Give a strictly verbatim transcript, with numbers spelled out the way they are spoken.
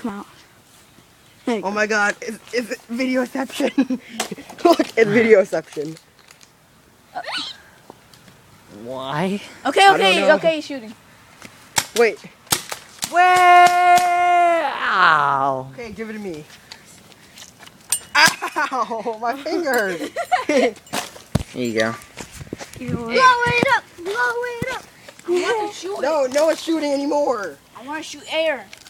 Come out. There you Oh go. my god, it's, it's videoception. Look, it's videoception. Why? Okay, I okay, don't know. okay, he's shooting. Wait, Wow! okay, give it to me. Ow, my finger. Here you go. Blow it up, blow it up. I want to shoot it. No, no one's shooting anymore. I want to shoot air.